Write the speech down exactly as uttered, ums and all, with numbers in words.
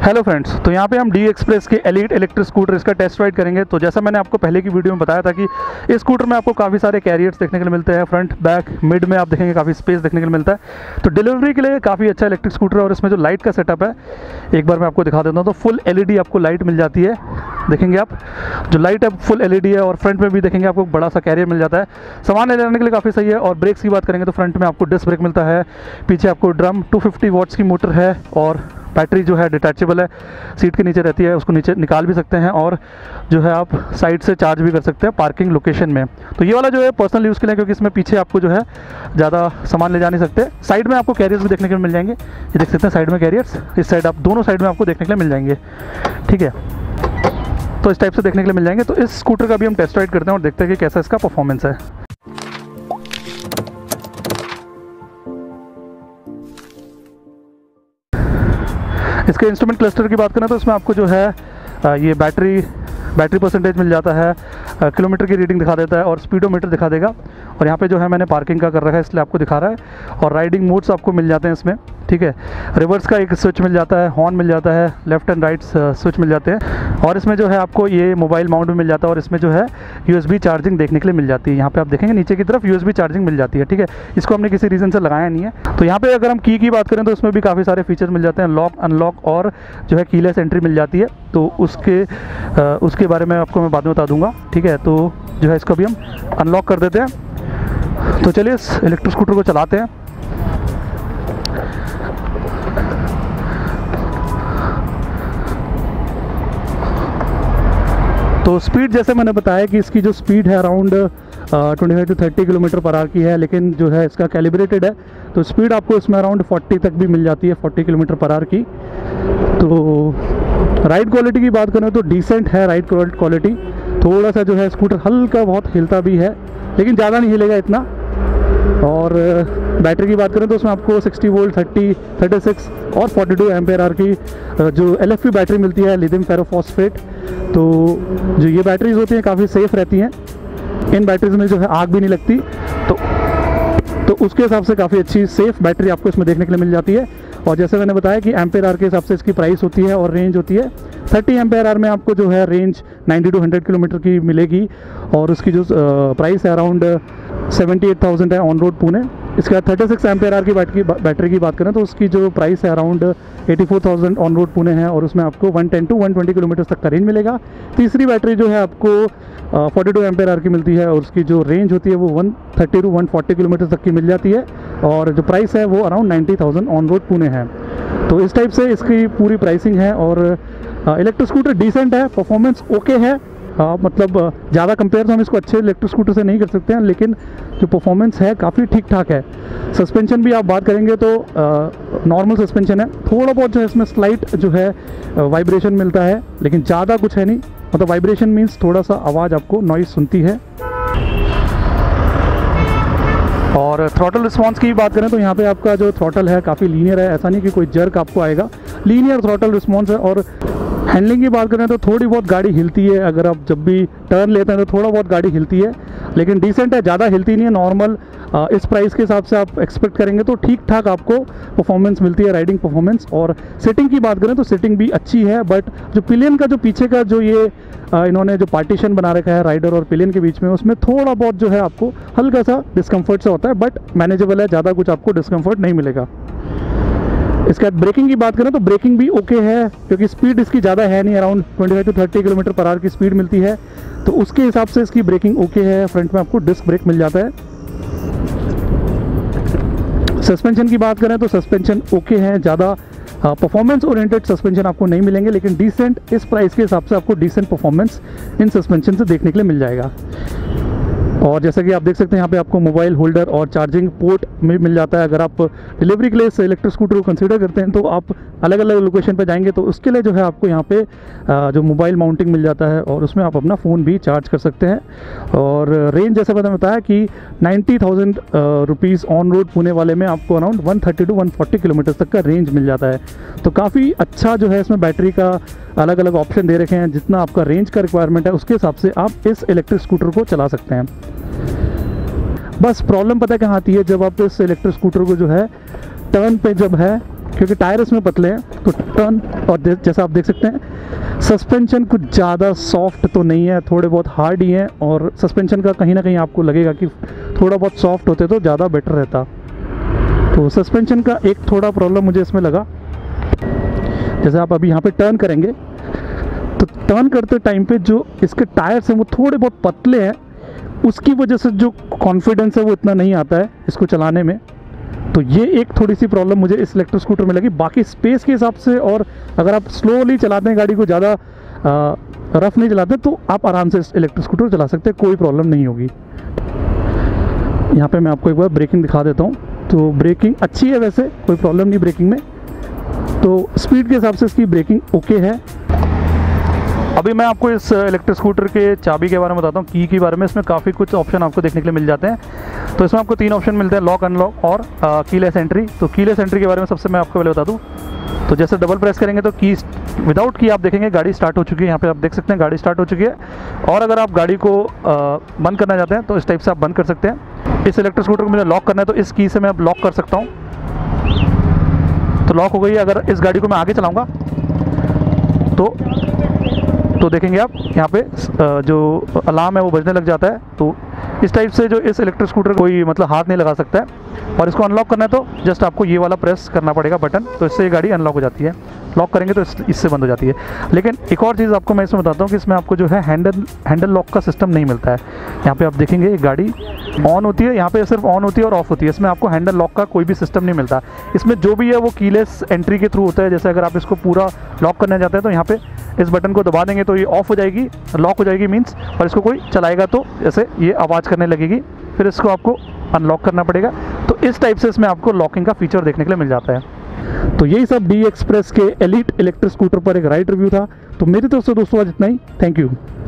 Hello friends, तो यहाँ पे हम डी एक्सप्रेस के एलीट इलेक्ट्रिक स्कूटर इसका टेस्ट राइड करेंगे। तो जैसा मैंने आपको पहले की वीडियो में बताया था कि इस स्कूटर में आपको काफ़ी सारे कैरियर्स देखने के लिए मिलते हैं। फ्रंट बैक मिड में आप देखेंगे काफ़ी स्पेस देखने के लिए मिलता है। तो डिलीवरी के लिए काफ़ी अच्छा इलेक्ट्रिक स्कूटर है। और इसमें जो लाइट का सेटअप है एक बार मैं आपको दिखा देता हूँ। तो फुल एल ई डी आपको लाइट मिल जाती है, देखेंगे आप जो लाइट है फुल एल ई डी है। और फ्रंट में भी देखेंगे आपको बड़ा सा कैरियर मिल जाता है, सामान ले जाने के लिए काफ़ी सही है। और ब्रेक्स की बात करेंगे तो फ्रंट में आपको डिस्क ब्रेक मिलता है, पीछे आपको ड्रम टू फिफ्टी वॉट्स की मोटर है। और बैटरी जो है डिटैचेबल है, सीट के नीचे रहती है, उसको नीचे निकाल भी सकते हैं। और जो है आप साइड से चार्ज भी कर सकते हैं पार्किंग लोकेशन में। तो ये वाला जो है पर्सनल यूज़ के लिए, क्योंकि इसमें पीछे आपको जो है ज़्यादा सामान ले जा नहीं सकते। साइड में आपको कैरियर्स भी देखने के लिए मिल जाएंगे, ये देख सकते हैं साइड में कैरियर्स, इस साइड आप दोनों साइड में आपको देखने के लिए मिल जाएंगे, ठीक है। तो इस टाइप से देखने के लिए मिल जाएंगे। तो इस स्कूटर का भी हम टेस्ट राइड करते हैं और देखते हैं कि कैसा इसका परफॉर्मेंस है। इसके इंस्ट्रूमेंट क्लस्टर की बात करें तो इसमें आपको जो है ये बैटरी बैटरी परसेंटेज मिल जाता है, किलोमीटर की रीडिंग दिखा देता है और स्पीडोमीटर दिखा देगा। और यहाँ पे जो है मैंने पार्किंग का कर रखा है इसलिए आपको दिखा रहा है। और राइडिंग मोड्स आपको मिल जाते हैं इसमें, ठीक है। रिवर्स का एक स्विच मिल जाता है, हॉर्न मिल जाता है, लेफ्ट एंड राइट स्विच मिल जाते हैं। और इसमें जो है आपको ये मोबाइल माउंट भी मिल जाता है। और इसमें जो है यूएसबी चार्जिंग देखने के लिए मिल जाती है। यहाँ पे आप देखेंगे नीचे की तरफ यूएसबी चार्जिंग मिल जाती है, ठीक है। इसको हमने किसी रीज़न से लगाया नहीं है। तो यहाँ पे अगर हम की की बात करें तो उसमें भी काफ़ी सारे फीचर्स मिल जाते हैं, लॉक अनलॉक और जो है कीलेस एंट्री मिल जाती है। तो उसके आ, उसके बारे में आपको मैं बाद में बता दूंगा, ठीक है। तो जो है इसको भी हम अनलॉक कर देते हैं। तो चलिए इस इलेक्ट्रिक स्कूटर को चलाते हैं। तो स्पीड जैसे मैंने बताया कि इसकी जो स्पीड है around twenty five to thirty kilometre per hour की है, लेकिन जो है इसका कैलिब्रेटेड है। तो स्पीड आपको इसमें अराउंड फोर्टी तक भी मिल जाती है, फोर्टी किलोमीटर पर आवर की। तो राइड क्वालिटी की बात करें तो डिसेंट है राइड क्वालिटी। थोड़ा सा जो है स्कूटर हल्का बहुत हिलता भी है, लेकिन ज़्यादा नहीं हिलेगा इतना। और बैटरी की बात करें तो उसमें आपको sixty volt, thirty, thirty six और फोर्टी टू एम्पेयर आवर की जो एल एफ पी बैटरी मिलती है, लिथियम फेरोफॉस्फेट। तो जो ये बैटरीज होती हैं काफ़ी सेफ़ रहती हैं, इन बैटरीज में जो है आग भी नहीं लगती। तो तो उसके हिसाब से काफ़ी अच्छी सेफ़ बैटरी आपको इसमें देखने के लिए मिल जाती है। और जैसे मैंने बताया कि एम्पेयर आवर के हिसाब से इसकी प्राइस होती है और रेंज होती है। थर्टी एम्पेयर आवर में आपको जो है range ninety to hundred kilometre की मिलेगी। और उसकी जो प्राइस है अराउंड सेवेंटी एट थाउजेंड है ऑन रोड पुणे। इसके बाद थर्टी सिक्स एम्पेयर आवर की बैटरी बैटरी की बात करें तो उसकी जो प्राइस है around eighty four thousand on road Pune है। और उसमें आपको one ten to one twenty kilometre तक का रेंज मिलेगा। तीसरी बैटरी जो है आपको फोर्टी टू एम्पेयर आवर की मिलती है और उसकी जो रेंज होती है वो one thirty to one forty kilometre तक की मिल जाती है। और जो प्राइस है वो around ninety thousand on road Pune है। तो इस टाइप से इसकी पूरी प्राइसिंग है। और इलेक्ट्रिक स्कूटर डिसेंट है, परफॉर्मेंस ओके है। आ, मतलब ज़्यादा कंपेयर तो हम इसको अच्छे इलेक्ट्रिक स्कूटर से नहीं कर सकते हैं, लेकिन जो परफॉर्मेंस है काफ़ी ठीक ठाक है। सस्पेंशन भी आप बात करेंगे तो नॉर्मल सस्पेंशन है। थोड़ा बहुत जो है इसमें स्लाइट जो है वाइब्रेशन मिलता है, लेकिन ज़्यादा कुछ है नहीं। मतलब वाइब्रेशन मीन्स थोड़ा सा आवाज़ आपको नॉइज़ सुनती है। और थ्रॉटल रिस्पॉन्स की बात करें तो यहाँ पे आपका जो थ्रॉटल है काफ़ी लीनियर है, ऐसा नहीं कि कोई जर्क आपको आएगा, लीनियर थ्रॉटल रिस्पॉन्स है। और हैंडलिंग की बात करें तो थोड़ी बहुत गाड़ी हिलती है, अगर आप जब भी टर्न लेते हैं तो थोड़ा बहुत गाड़ी हिलती है, लेकिन डिसेंट है, ज़्यादा हिलती नहीं है। नॉर्मल इस प्राइस के हिसाब से आप एक्सपेक्ट करेंगे तो ठीक ठाक आपको परफॉर्मेंस मिलती है, राइडिंग परफॉर्मेंस। और सिटिंग की बात करें तो सिटिंग भी अच्छी है, बट जो पिलियन का जो पीछे का जो ये इन्होंने जो पार्टीशन बना रखा है राइडर और पिलियन के बीच में, उसमें थोड़ा बहुत जो है आपको हल्का सा डिस्कम्फर्ट से होता है, बट मैनेजेबल है, ज़्यादा कुछ आपको डिस्कम्फर्ट नहीं मिलेगा। इसके बाद ब्रेकिंग की बात करें तो ब्रेकिंग भी ओके है, क्योंकि स्पीड इसकी ज़्यादा है नहीं, around twenty five to thirty kilometre per hour की स्पीड मिलती है। तो उसके हिसाब से इसकी ब्रेकिंग ओके है। फ्रंट में आपको डिस्क ब्रेक मिल जाता है। सस्पेंशन की बात करें तो सस्पेंशन ओके है, ज़्यादा परफॉर्मेंस ओरिएंटेड सस्पेंशन आपको नहीं मिलेंगे, लेकिन डिसेंट इस प्राइस के हिसाब से आपको डिसेंट परफॉर्मेंस इन सस्पेंशन से देखने के लिए मिल जाएगा। और जैसा कि आप देख सकते हैं यहाँ पे आपको मोबाइल होल्डर और चार्जिंग पोर्ट में मिल जाता है। अगर आप डिलीवरी के लिए इस इलेक्ट्रिक स्कूटर को कंसीडर करते हैं तो आप अलग अलग लोकेशन पे जाएंगे तो उसके लिए जो है आपको यहाँ पे जो मोबाइल माउंटिंग मिल जाता है और उसमें आप अपना फ़ोन भी चार्ज कर सकते हैं। और रेंज जैसे मैंने बताया कि ninety thousand rupees on road Pune वाले में आपको around one thirty to one forty kilometre तक का रेंज मिल जाता है। तो काफ़ी अच्छा जो है इसमें बैटरी का अलग अलग ऑप्शन दे रखे हैं, जितना आपका रेंज का रिक्वायरमेंट है उसके हिसाब से आप इस इलेक्ट्रिक स्कूटर को चला सकते हैं। बस प्रॉब्लम पता है कहाँ आती है, जब आप इस इलेक्ट्रिक स्कूटर को जो है टर्न पे जब है क्योंकि टायर इसमें पतले हैं। तो टर्न और जैसा आप देख सकते हैं सस्पेंशन कुछ ज़्यादा सॉफ्ट तो नहीं है, थोड़े बहुत हार्ड ही हैं। और सस्पेंशन का कहीं ना कहीं आपको लगेगा कि थोड़ा बहुत सॉफ्ट होते तो ज़्यादा बेटर रहता। तो सस्पेंशन का एक थोड़ा प्रॉब्लम मुझे इसमें लगा। जैसे आप अभी यहाँ पे टर्न करेंगे तो टर्न करते टाइम पे जो इसके टायर्स हैं वो थोड़े बहुत पतले हैं, उसकी वजह से जो कॉन्फिडेंस है वो इतना नहीं आता है इसको चलाने में। तो ये एक थोड़ी सी प्रॉब्लम मुझे इस इलेक्ट्रिक स्कूटर में लगी। बाकी स्पेस के हिसाब से और अगर आप स्लोली चलाते हैं गाड़ी को, ज़्यादा रफ नहीं चलाते, तो आप आराम से इस इलेक्ट्रिक स्कूटर चला सकते हैं, कोई प्रॉब्लम नहीं होगी। यहाँ पे मैं आपको एक बार ब्रेकिंग दिखा देता हूँ। तो ब्रेकिंग अच्छी है, वैसे कोई प्रॉब्लम नहीं ब्रेकिंग में। तो स्पीड के हिसाब से इसकी ब्रेकिंग ओके है। अभी मैं आपको इस इलेक्ट्रिक स्कूटर के चाबी के बारे में बताता हूँ, की के बारे में। इसमें काफ़ी कुछ ऑप्शन आपको देखने के लिए मिल जाते हैं। तो इसमें आपको तीन ऑप्शन मिलते हैं, लॉक, अनलॉक और कीलेस एंट्री। तो कीलेस एंट्री के बारे में सबसे मैं आपको पहले बता दूँ। तो जैसे डबल प्रेस करेंगे तो की विदाउट की आप देखेंगे गाड़ी स्टार्ट हो चुकी है। यहाँ पे आप देख सकते हैं गाड़ी स्टार्ट हो चुकी है। और अगर आप गाड़ी को बंद करना चाहते हैं तो इस टाइप से आप बंद कर सकते हैं। इस इलेक्ट्रिक स्कूटर को मुझे लॉक करना है तो इस की से मैं अब लॉक कर सकता हूँ। तो लॉक हो गई। अगर इस गाड़ी को मैं आगे चलाऊँगा तो तो देखेंगे आप यहाँ पे जो अलार्म है वो बजने लग जाता है। तो इस टाइप से जो इस इलेक्ट्रिक स्कूटर कोई मतलब हाथ नहीं लगा सकता है। और इसको अनलॉक करना है तो जस्ट आपको ये वाला प्रेस करना पड़ेगा बटन, तो इससे ये गाड़ी अनलॉक हो जाती है। लॉक करेंगे तो इस, इससे बंद हो जाती है। लेकिन एक और चीज़ आपको मैं इसमें बताता हूँ कि इसमें आपको जो है हैंडल हैंडल लॉक का सिस्टम नहीं मिलता है। यहाँ पे आप देखेंगे गाड़ी ऑन होती है, यहाँ पे सिर्फ ऑन होती है और ऑफ होती है। इसमें आपको हैंडल लॉक का कोई भी सिस्टम नहीं मिलता। इसमें जो भी है वो कीलेस एंट्री के थ्रू होता है। जैसे अगर आप इसको पूरा लॉक करना चाहते हैं तो यहाँ पे इस बटन को दबा देंगे तो ये ऑफ हो जाएगी, लॉक हो जाएगी मीन्स। और इसको कोई चलाएगा तो जैसे ये आवाज़ करने लगेगी, फिर इसको आपको अनलॉक करना पड़ेगा। तो इस टाइप से इसमें आपको लॉकिंग का फीचर देखने के लिए मिल जाता है। तो यही सब डी एक्सप्रेस के एलीट इलेक्ट्रिक स्कूटर पर एक राइड रिव्यू था। तो मेरी तरफ से दोस्तों आज इतना ही। Thank you.